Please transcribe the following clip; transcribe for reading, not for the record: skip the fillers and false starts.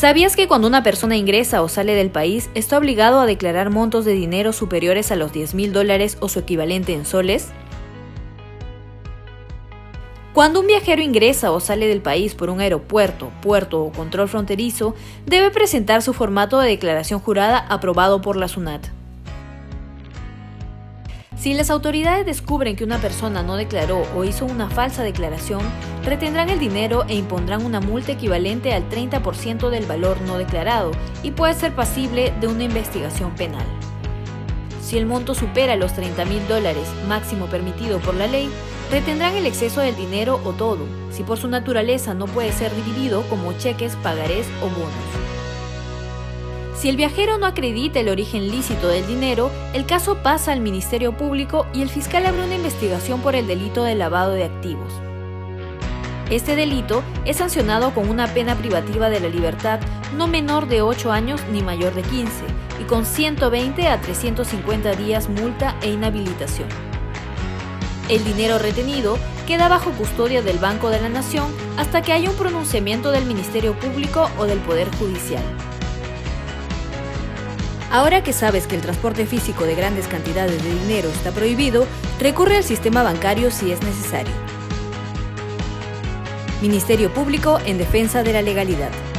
¿Sabías que cuando una persona ingresa o sale del país, está obligado a declarar montos de dinero superiores a los $10.000 o su equivalente en soles? Cuando un viajero ingresa o sale del país por un aeropuerto, puerto o control fronterizo, debe presentar su formato de declaración jurada aprobado por la SUNAT. Si las autoridades descubren que una persona no declaró o hizo una falsa declaración, retendrán el dinero e impondrán una multa equivalente al 30% del valor no declarado y puede ser pasible de una investigación penal. Si el monto supera los $30.000 máximo permitido por la ley, retendrán el exceso del dinero o todo, si por su naturaleza no puede ser dividido como cheques, pagarés o bonos. Si el viajero no acredita el origen lícito del dinero, el caso pasa al Ministerio Público y el fiscal abre una investigación por el delito de lavado de activos. Este delito es sancionado con una pena privativa de la libertad no menor de 8 años ni mayor de 15 y con 120 a 350 días multa e inhabilitación. El dinero retenido queda bajo custodia del Banco de la Nación hasta que haya un pronunciamiento del Ministerio Público o del Poder Judicial. Ahora que sabes que el transporte físico de grandes cantidades de dinero está prohibido, recurre al sistema bancario si es necesario. Ministerio Público en defensa de la legalidad.